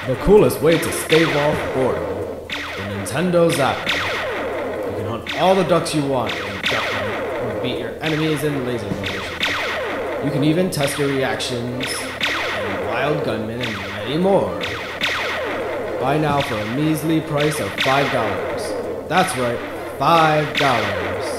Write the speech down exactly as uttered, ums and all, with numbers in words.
The coolest way to stave off boredom. The Nintendo Zapper. You can hunt all the ducks you want in Duck Hunt, or beat your enemies in laser motion. You can even test your reactions in Wild Gunman and many more. Buy now for a measly price of five dollars. That's right, five dollars.